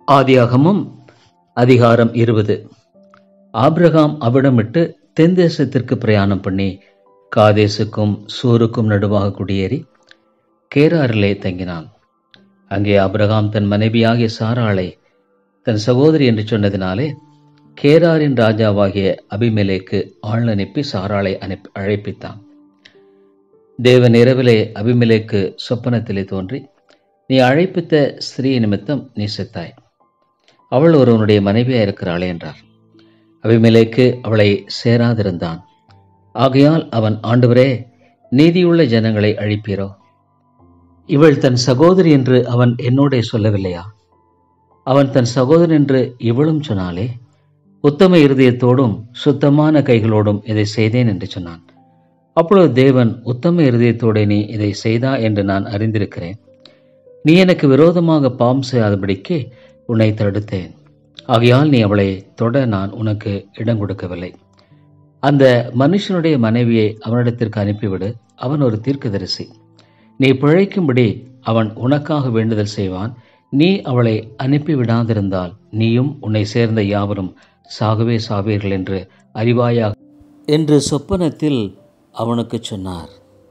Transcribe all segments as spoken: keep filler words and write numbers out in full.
ஆதியாகமம் அதிகாரம் இருபது. ஆபிரகாம் அவ்விடமிட்டு தென் தேசத்திற்கு பிரயாணம் பண்ணி காதேசுக்கும் சூருக்கும் நடுவாக குடியேறி கேராரிலே தங்கினான். அங்கே ஆபிரகாம் தன் மனைவியாகிய சாராளை தன் சகோதரி என்று சொன்னதினாலே கேராரின் ராஜாவாகிய அபிமெலேக்கு ஆள் அனுப்பி சாராளை அனுப்பி அழைப்பித்தான். தேவன் இரவிலே அபிமெலேக்கு சொப்பனத்திலே தோன்றி, நீ அழைப்பித்த ஸ்திரீ நிமித்தம் நீ செத்தாய், அவள் ஒருவனுடைய மனைவியாக இருக்கிறாளே என்றார். அபிமெலேக்கு அவளை சேராதிருந்தான். ஆகையால் அவன், ஆண்டவரே, நீதியுள்ள ஜனங்களை அழிப்பீரோ? இவள் தன் சகோதரி என்று அவன் என்னோடே சொல்லவில்லையா? அவன் தன் சகோதரி என்று இவளும் சொன்னாலே, உத்தம இருதயத்தோடும் சுத்தமான கைகளோடும் இதை செய்தேன் என்று சொன்னான். அப்பொழுது தேவன், உத்தம இருதயத்தோடு நீ இதை செய்தா என்று நான் அறிந்திருக்கிறேன். நீ எனக்கு விரோதமாக பாவம் செய்யாதபடிக்கு உன்னை தடுத்தேன். ஆகையால் நீ அவளை தொட நான் உனக்கு இடம் கொடுக்கவில்லை. அந்த மனுஷனுடைய மனைவியை அவனிடத்திற்கு அனுப்பிவிடு, அவன் ஒரு தீர்க்கதரிசி. நீ பிழைக்கும்படி அவன் உனக்காக வேண்டுதல் செய்வான். நீ அவளை அனுப்பிவிடாதிருந்தால் நீயும் உன்னை சேர்ந்த யாவரும் சாகவே சாவீர்கள் என்று அறிவாயாக என்று சொப்பனத்தில் அவனுக்கு சொன்னார்.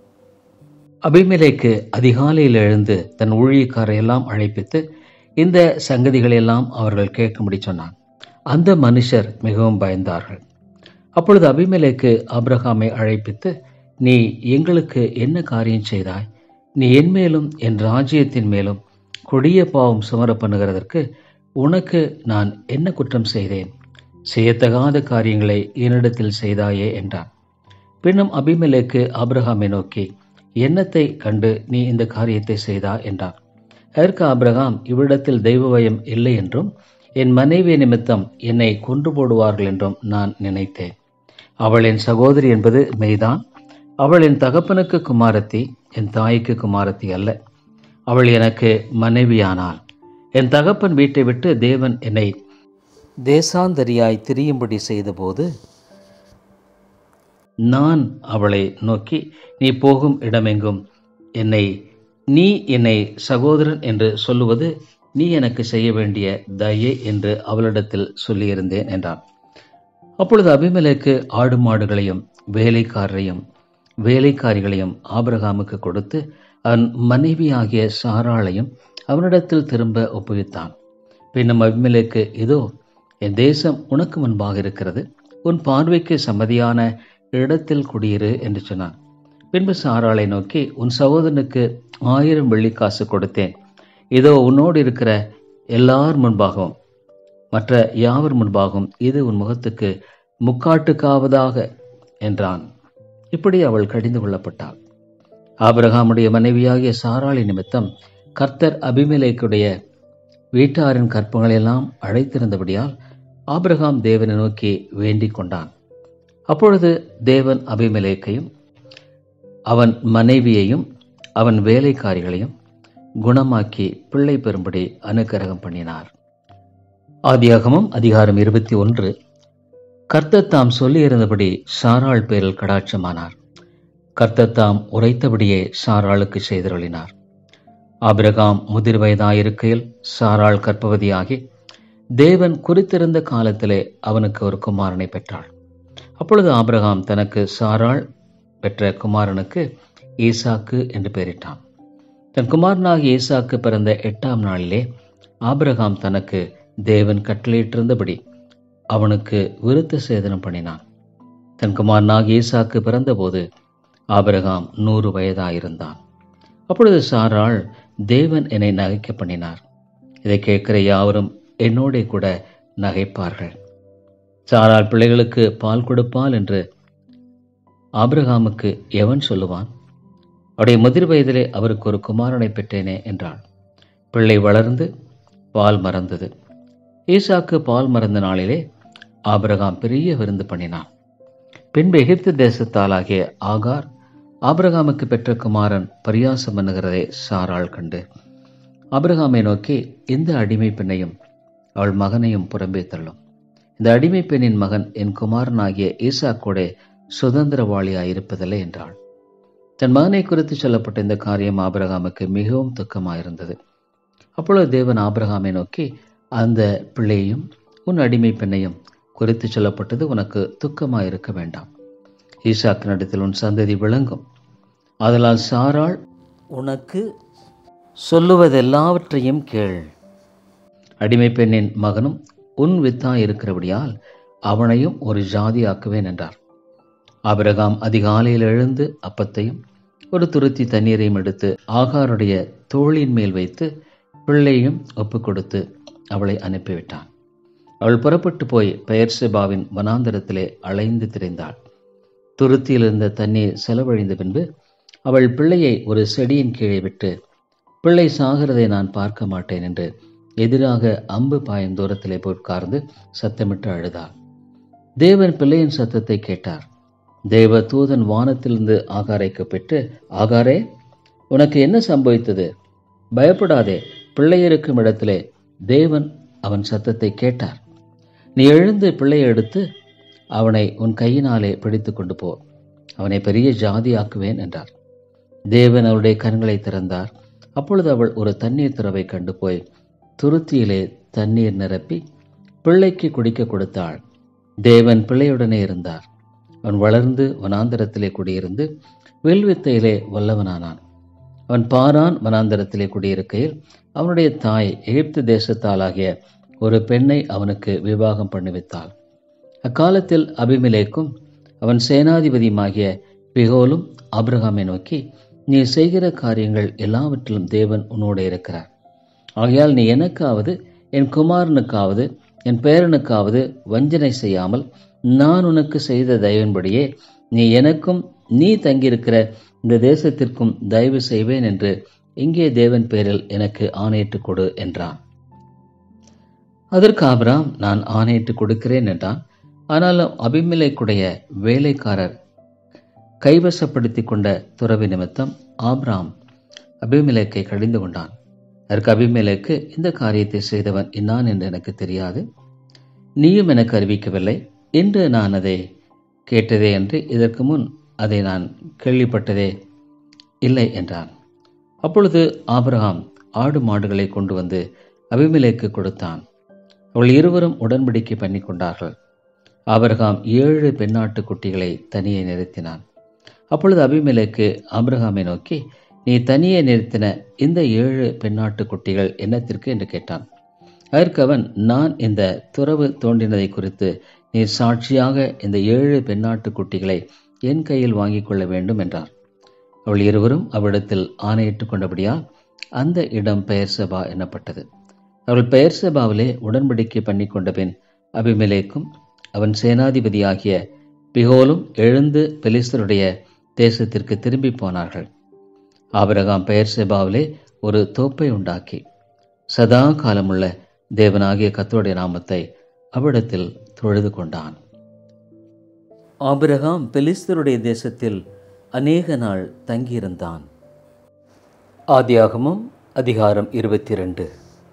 அபிமெலேக்கு அதிகாலையில் எழுந்து தன் ஊழியக்காரையெல்லாம் அழைப்பித்து இந்த சங்கதிகளெல்லாம் அவர்கள் கேட்கும்படி சொன்னான். அந்த மனுஷர் மிகவும் பயந்தார்கள். அப்பொழுது அபிமெலேக்கு ஆபிரகாமை அழைப்பித்து, நீ எங்களுக்கு என்ன காரியம் செய்தாய்? நீ என் மேலும் என் ராஜ்யத்தின் மேலும் கொடிய பாவம் சுமர பண்ணுகிறதற்கு உனக்கு நான் என்ன குற்றம் செய்தேன்? செய்யத்தகாத காரியங்களை என்னிடத்தில் செய்தாயே என்றான். பின்னும் அபிமெலேக்கு ஆபிரகாமை நோக்கி, என்னத்தை கண்டு நீ இந்த காரியத்தை செய்தா என்றான். அதற்கு ஆபிரகாம், இவ்விடத்தில் தெய்வ பயம் இல்லை என்றும் என் மனைவி நிமித்தம் என்னை கொன்று போடுவார்கள் என்றும் நான் நினைத்தேன். அவள் என் சகோதரி என்பது மெய்தான். அவள் என் தகப்பனுக்கு குமாரத்தி, என் தாய்க்கு குமாரத்தி அல்ல. அவள் எனக்கு மனைவியானாள். என் தகப்பன் வீட்டை விட்டு தேவன் என்னை தேசாந்தரியாய் திரியும்படி செய்தபோது நான் அவளை நோக்கி, நீ போகும் இடமெங்கும் என்னை நீ என்னை சகோதரன் என்று சொல்லுவது நீ எனக்கு செய்ய வேண்டிய தயை என்று அவளிடத்தில் சொல்லியிருந்தேன் என்றான். அப்பொழுது அபிமெலேக்கு ஆடு மாடுகளையும் வேலைக்காரரையும் வேலைக்காரிகளையும் ஆபிரகாமுக்கு கொடுத்து அவன் மனைவியாகிய சாராளையும் அவனிடத்தில் திரும்ப ஒப்புவித்தான். பின்னும் அபிமெலேக்கு, இதோ என் தேசம் உனக்கு முன்பாக இருக்கிறது, உன் பார்வைக்கு சம்மதியான இடத்தில் குடியிரு என்று சொன்னான். பின்பு சாராளை நோக்கி, உன் சகோதரனுக்கு ஆயிரம் வெள்ளிக்காசு கொடுத்தேன், இதோ உன்னோடு இருக்கிற எல்லார் முன்பாகவும் மற்ற யாவர் முன்பாகவும் இது உன் முகத்துக்கு முக்காட்டுக்காவதாக என்றான். இப்படி அவள் கடிந்து கொள்ளப்பட்டாள். ஆபிரகாமுடைய மனைவியாகிய சாராளி நிமித்தம் கர்த்தர் அபிமெலேக்குடைய வீட்டாரின் கற்பங்களெல்லாம் அழைத்திருந்தபடியால் ஆபிரகாம் தேவனை நோக்கி வேண்டிக் கொண்டான். அப்பொழுது தேவன் அபிமெலேக்கையும் அவன் மனைவியையும் அவன் வேலைக்காரிகளையும் குணமாக்கி பிள்ளை பெறும்படி அனுக்கிரகம் பண்ணினார். ஆதியாகமம் அதிகாரம் இருபத்தி ஒன்று. கர்த்தர் தாம் சொல்லியிருந்தபடி சாராள் பேரில் கடாட்சமானார். கர்த்தர் தாம் உரைத்தபடியே சாராளுக்கு செய்தருளினார். ஆபிரகாம் முதிர் வயதாயிருக்கையில் சாராள் கர்ப்பவதியாகி தேவன் குறித்திருந்த காலத்திலே அவனுக்கு ஒரு குமாரனை பெற்றாள். அப்பொழுது ஆபிரகாம் தனக்கு சாராள் பெற்ற குமாரனுக்கு ஈசாக்கு என்று பெயரிட்டான். தன் குமாரனாகிய ஈசாக்கு பிறந்த எட்டாம் நாளிலே ஆபிரகாம் தனக்கு தேவன் கட்டளையிட்டிருந்தபடி அவனுக்கு விருத்த சேதனம் பண்ணினான். தன் குமாரனாகிய ஈசாக்கு பிறந்தபோது ஆபிரகாம் நூறு வயதாயிருந்தான். அப்பொழுது சாராள், தேவன் என்னை நகைக்க பண்ணினார், இதை கேட்கிற யாவரும் என்னோட கூட நகைப்பார்கள். சாராள் பிள்ளைகளுக்கு பால் கொடுப்பாள் என்று ஆபிரகாமுக்கு எவன் சொல்லுவான்? அவருடைய முதிர் வயதிலே அவருக்கு ஒரு குமாரனை பெற்றேனே என்றாள். பிள்ளை வளர்ந்து பால் மறந்தது. ஈசாக்கு பால் மறந்த நாளிலே ஆபிரகாம் பெரிய விருந்து பண்ணினான். பின்பு எகிப்து தேசத்தாலாகிய ஆகார் ஆபிரகாமுக்கு பெற்ற குமாரன் பரியாசம் பண்ணுகிறதை சாராள் கண்டு ஆபிரகாமை நோக்கி, இந்த அடிமை பெண்ணையும் அவள் மகனையும் புறம்பே தள்ளும். இந்த அடிமை பெண்ணின் மகன் என் குமாரனாகிய ஈசாக்கோட சுதந்திரவாளியாயிருப்பதில்லை என்றாள். தன் மகனை குறித்து சொல்லப்பட்ட இந்த காரியம் ஆபிரகாமுக்கு மிகவும் துக்கமாயிருந்தது. அப்பொழுது தேவன் ஆபிரகாமை நோக்கி, அந்த பிள்ளையையும் உன் அடிமை பெண்ணையும் குறித்து சொல்லப்பட்டது உனக்கு துக்கமாயிருக்க வேண்டாம். ஈசாக்கினிடத்தில் உன் சந்ததி விளங்கும். ஆதலால் சாராள் உனக்கு சொல்லுவதெல்லாவற்றையும் கேள். அடிமை பெண்ணின் மகனும் உன் வித்தாய் இருக்கிறபடியால் அவனையும் ஒரு ஜாதியாக்குவேன் என்றார். ஆபிரகாம் அதிகாலையில் எழுந்து அப்பத்தையும் ஒரு துருத்தி தண்ணீரையும் எடுத்து ஆகாருடைய தோளின் மேல் வைத்து பிள்ளையும் ஒப்பு கொடுத்து அவளை அனுப்பிவிட்டான். அவள் புறப்பட்டு போய் பெயர்செபாவின் வனாந்தரத்திலே அலைந்து திரிந்தாள். துருத்தியில் இருந்த தண்ணீர் செலவழிந்த பின்பு அவள் பிள்ளையை ஒரு செடியின் கீழே விட்டு, பிள்ளை சாகிறதை நான் பார்க்க மாட்டேன் என்று எதிராக அம்பு பாயும் தூரத்திலே உட்கார்ந்து சத்தமிட்டு அழுதாள். தேவன் பிள்ளையின் சத்தத்தை கேட்டார். தேவ தூதன் வானத்திலிருந்து ஆகாரை கூப்பிட்டு, ஆகாரே, உனக்கு என்ன சம்பவித்தது? பயப்படாதே. பிள்ளை இருக்கும் இடத்திலே தேவன் அவன் சத்தத்தை கேட்டார். நீ எழுந்து பிள்ளையை எடுத்து அவனை உன் கையினாலே பிடித்து கொண்டு போ. அவனை பெரிய ஜாதியாக்குவேன் என்றார். தேவன் அவளுடைய கண்களை திறந்தார். அப்பொழுது அவள் ஒரு தண்ணீர் துறவை கண்டு போய் துருத்தியிலே தண்ணீர் நிரப்பி பிள்ளைக்கு குடிக்க கொடுத்தாள். தேவன் பிள்ளையுடனே இருந்தார். அவன் வளர்ந்து வனாந்தரத்திலே குடியிருந்து வில்வித்தையிலே வல்லவனானான். அவன் பாரான் வனாந்தரத்திலே குடியிருக்கையில் அவனுடைய தாய் எகிப்து தேசத்தாலாகிய ஒரு பெண்ணை அவனுக்கு விவாகம் பண்ணிவித்தாள். அக்காலத்தில் அபிமெலேக்கும் அவன் சேனாதிபதியுமாகிய பிகோலும் ஆபிரகாமை நோக்கி, நீ செய்கிற காரியங்கள் எல்லாவற்றிலும் தேவன் உன்னோடு இருக்கிறார். ஆகையால் நீ எனக்காவது என் குமாரனுக்காவது என் பேரனுக்காவது வஞ்சனை செய்யாமல் நான் உனக்கு செய்த தயவின்படியே நீ எனக்கும் நீ தங்கியிருக்கிற இந்த தேசத்திற்கும் தயவு செய்வேன் என்று இங்கே தேவன் பேரில் எனக்கு ஆணையிட்டு கொடு என்றான். அதற்கு ஆபிரகாம், நான் ஆணையிட்டு கொடுக்கிறேன் என்றான். ஆனாலும் அபிமெலேக்குடைய வேலைக்காரர் கைவசப்படுத்தி கொண்ட துறவி நிமித்தம் ஆபிரகாம் அபிமெலேக்கை கடிந்து கொண்டான். அதற்கு அபிமெலேக்கு, இந்த காரியத்தை செய்தவன் இன்னான் என்று எனக்கு தெரியாது, நீயும் எனக்கு அறிவிக்கவில்லை. இன்று நான் அதை கேட்டதே என்று இதற்கு முன் அதை நான் கேள்விப்பட்டதே இல்லை என்றான். அப்பொழுது ஆபிரகாம் ஆடு மாடுகளை கொண்டு வந்து அபிமெலேக்கு கொடுத்தான். அவள் இருவரும் உடன்படிக்கை பண்ணி கொண்டார்கள். ஆபிரகாம் ஏழு பெண்ணாட்டு குட்டிகளை தனியே நிறுத்தினான். அப்பொழுது அபிமெலேக்கு ஆபிரகாமை நோக்கி, நீ தனியே நிறுத்தின இந்த ஏழு பெண்ணாட்டு குட்டிகள் என்னத்திற்கு என்று கேட்டான். அதற்கு அவன், நான் இந்த துறவு தோண்டினதை குறித்து நீ சாட்சியாக இந்த ஏழு பெண்ணாட்டு குட்டிகளை என் கையில் வாங்கிக் கொள்ள வேண்டும் என்றார். அவள் இருவரும் அவ்விடத்தில் ஆணையிட்டுக் கொண்டபடியால் அந்த இடம் பெயர்செபா எனப்பட்டது. அவள் பெயர்செபாவிலே உடன்படிக்கை பண்ணி கொண்ட பின் அபிமெலேக்கும் அவன் சேனாதிபதியாகிய பிகோலும் எழுந்து பெலிஸ்தருடைய தேசத்திற்கு திரும்பி போனார்கள். ஆபிரகாம் பெயர்செபாவிலே ஒரு தோப்பை உண்டாக்கி சதா காலமுள்ள தேவனாகிய கர்த்தருடைய நாமத்தை அவ்விடத்தில் தொழுது கொண்டான். ஆபிரகாம் பெலிஸ்தருடைய தேசத்தில் அநேக நாள் தங்கியிருந்தான். ஆதியாகமம் அதிகாரம் இருபத்தி இரண்டு.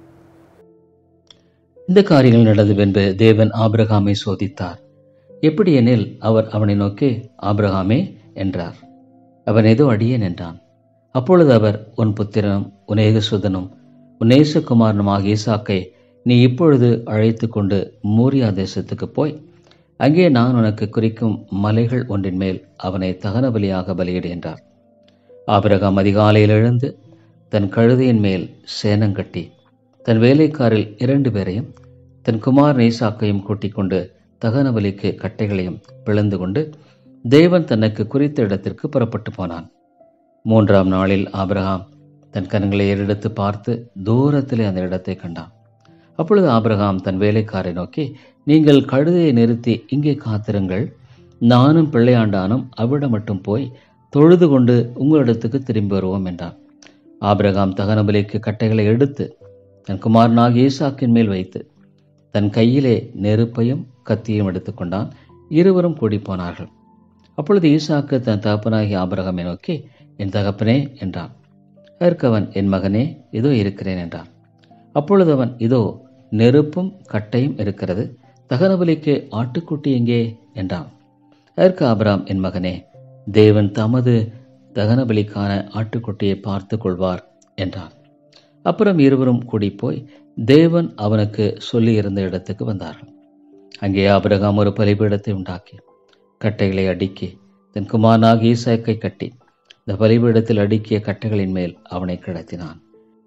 இந்த காரியங்கள் நடந்த பின்பு தேவன் ஆபிரகாமை சோதித்தார். எப்படி எனில், அவர் அவனை நோக்கி, ஆபிரகாமே என்றார். அவன் ஏதோ அடியேன் என்றான். அப்பொழுது அவர், உன் புத்திரனும் உன் ஏகசுதனும் உன் நேசகுமாரனுமாக ஈசாக்கை நீ இப்பொழுது அழைத்து கொண்டு மூரியா தேசத்துக்கு போய் அங்கே நான் உனக்கு குறிக்கும் மலைகள் ஒன்றின் மேல் அவனை தகன பலியாக பலியிடு என்றார். ஆபிரகாம் அதிகாலையில் எழுந்து தன் கழுதையின் மேல் சேனங்கட்டி தன் வேலைக்காரில் இரண்டு பேரையும் தன் குமாரன் ஈசாக்கையும் கூட்டிக் கொண்டு தகன பலிக்கு கட்டைகளையும் பிளந்து கொண்டு தேவன் தனக்கு குறித்த இடத்திற்கு புறப்பட்டு போனான். மூன்றாம் நாளில் ஆபிரகாம் தன் கண்களை ஏறெடுத்து பார்த்து தூரத்திலே அந்த இடத்தை கண்டான். அப்பொழுது ஆபிரகாம் தன் வேலைக்காரை நோக்கி, நீங்கள் கழுதையை நிறுத்தி இங்கே காத்திருங்கள், நானும் பிள்ளையாண்டானும் அவ்விடம் மட்டும் போய் தொழுது கொண்டு உங்களிடத்துக்கு திரும்பி வருவோம் என்றான். ஆபிரகாம் தகன பலிக்கு கட்டைகளை எடுத்து தன் குமாரனாகிய ஈசாக்கின் மேல் வைத்து தன் கையிலே நெருப்பையும் கத்தியும் எடுத்துக்கொண்டான். இருவரும் கூடி போனார்கள். அப்பொழுது ஈசாக்கு தன் தகப்பனாகிய ஆபிரகாமை நோக்கி, என் தகப்பனே என்றான். அதற்கு அவன், என் மகனே, இதோ இருக்கிறேன் என்றான். அப்பொழுது அவன், இதோ நெருப்பும் கட்டையும் இருக்கிறது, தகன பலிக்கு ஆட்டுக்குட்டி எங்கே என்றான். அதற்கு ஆபிரகாம், என் மகனே, தேவன் தமது தகன பலிக்கான ஆட்டுக்குட்டியை பார்த்து கொள்வார் என்றான். அப்புறம் இருவரும் கூடி போய் தேவன் அவனுக்கு சொல்லியிருந்த இடத்துக்கு வந்தார்கள். அங்கே ஆபிரகாம் ஒரு பலிபீடத்தை உண்டாக்கி கட்டைகளை அடுக்கி தன் குமாரனாக ஈசாக்கை கட்டி இந்த பலிபீடத்தில் அடுக்கிய கட்டைகளின் மேல் அவனை கிடத்தினான்.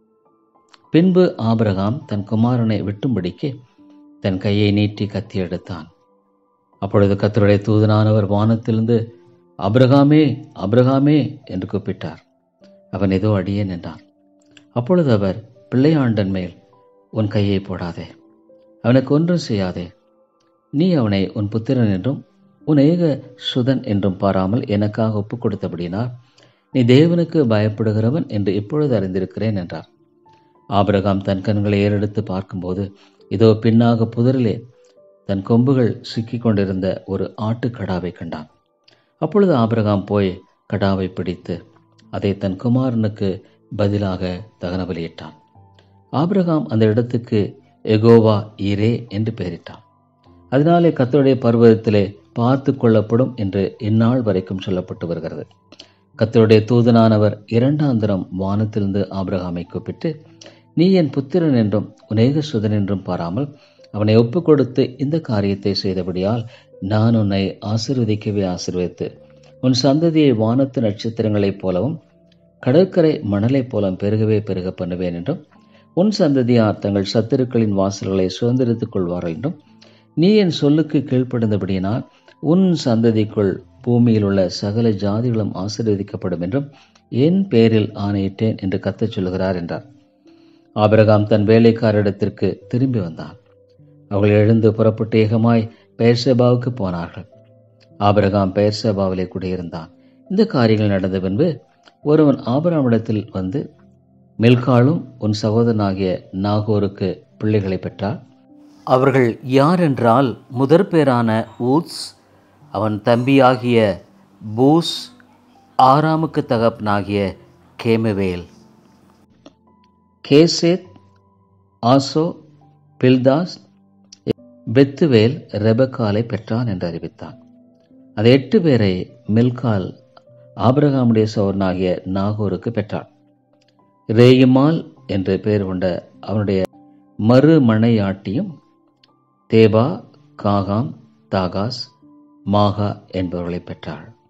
பின்பு ஆபிரகாம் தன் குமாரனை விட்டும்படிக்கு தன் கையை நீட்டி கத்தி எடுத்தான். அப்பொழுது கர்த்தருடைய தூதனானவர் வானத்திலிருந்து ஆபிரகாமே ஆபிரகாமே என்று கூப்பிட்டார். அவன் ஏதோ அடியேன் என்றான். அப்பொழுது அவர், பிள்ளையாண்டன் மேல் உன் கையை போடாதே, அவனுக்கு ஒன்றும் செய்யாதே. நீ அவனை உன் புத்திரன் என்றும் உன் ஏக சுதன் என்றும் பாராமல் எனக்காக ஒப்புக் கொடுத்தபடினால் நீ தேவனுக்கு பயப்படுகிறவன் என்று இப்பொழுது அறிந்திருக்கிறேன் என்றார். ஆபிரகாம் தன் கண்களை ஏறெடுத்து பார்க்கும்போது இதோ பின்னாக புதரிலே தன் கொம்புகள் சிக்கிக் கொண்டிருந்த ஒரு ஆட்டுக்கடாவை கண்டான். அப்பொழுது ஆபிரகாம் போய் கடாவை பிடித்து அதை தன் குமாரனுக்கு பதிலாக தகன பலியிட்டான். ஆபிரகாம் அந்த இடத்துக்கு எகோவா ஈரே என்று பெயரிட்டான். அதனாலே கர்த்தருடைய பர்வதத்திலே பார்த்து கொள்ளப்படும் என்று இந்நாள் வரைக்கும் சொல்லப்பட்டு வருகிறது. கர்த்தருடைய தூதனானவர் இரண்டாம் தரம் வானத்திலிருந்து ஆபிரகாமை கூப்பிட்டு, நீ என் புத்திரன் என்றும் உனேக சுதன் என்றும் பாராமல் அவனை ஒப்புக் கொடுத்து இந்த காரியத்தை செய்தபடியால் நான் உன்னை ஆசீர்வதிக்கவே ஆசீர்வதித்து உன் சந்ததியை வானத்து நட்சத்திரங்களைப் போலவும் கடற்கரை மணலைப் போலவும் பெருகவே பெருக பண்ணுவேன் என்றும் உன் சந்ததியார் தங்கள் சத்துருக்களின் வாசல்களை சுதந்திரித்துக் கொள்வார்கள் என்றும் நீ என் சொல்லுக்கு கீழ்ப்படிந்தபடியினால் உன் சந்ததிக்குள் பூமியில் உள்ள சகல ஜாதிகளும் ஆசீர்வதிக்கப்படும் என்றும் என் பேரில் ஆணையிட்டேன் என்று கர்த்தர் சொல்கிறார் என்றார். ஆபிரகாம் தன் வேலைக்காரிடத்திற்கு திரும்பி வந்தான். அவர்கள் எழுந்து புறப்பட்டு ஏகமாய் பெயர்செபாவுக்கு போனார்கள். ஆபிரகாம் பெயர்செபாவிலே குடியிருந்தான். இந்த காரியங்கள் நடந்த பின்பு ஒருவன் ஆபிரகாமிடத்தில் வந்து, மில்காளும் உன் சகோதரனாகிய நாகோருக்கு பிள்ளைகளை பெற்றார். அவர்கள் யார் என்றால், முதற் பேரான ஊத்ஸ், அவன் தம்பியாகிய பூஸ், ஆராமுக்கு தகப்பனாகிய கேமுவேல், கேசேத், ஆசோ, பில்தாஸ், பெத்துவேல் ரெபக்காலை பெற்றான் என்று அறிவித்தான். அந்த எட்டு பேரை மில்கால் ஆபிரகாமுடைய சகோதரனாகிய நாகோருக்கு பெற்றாள். ரேயுமால் என்று பெயர் கொண்ட அவனுடைய மறுமனையாட்டியும் தேபா, காகாம், தாகாஸ், மாகா என்பவர்களை பெற்றாள்.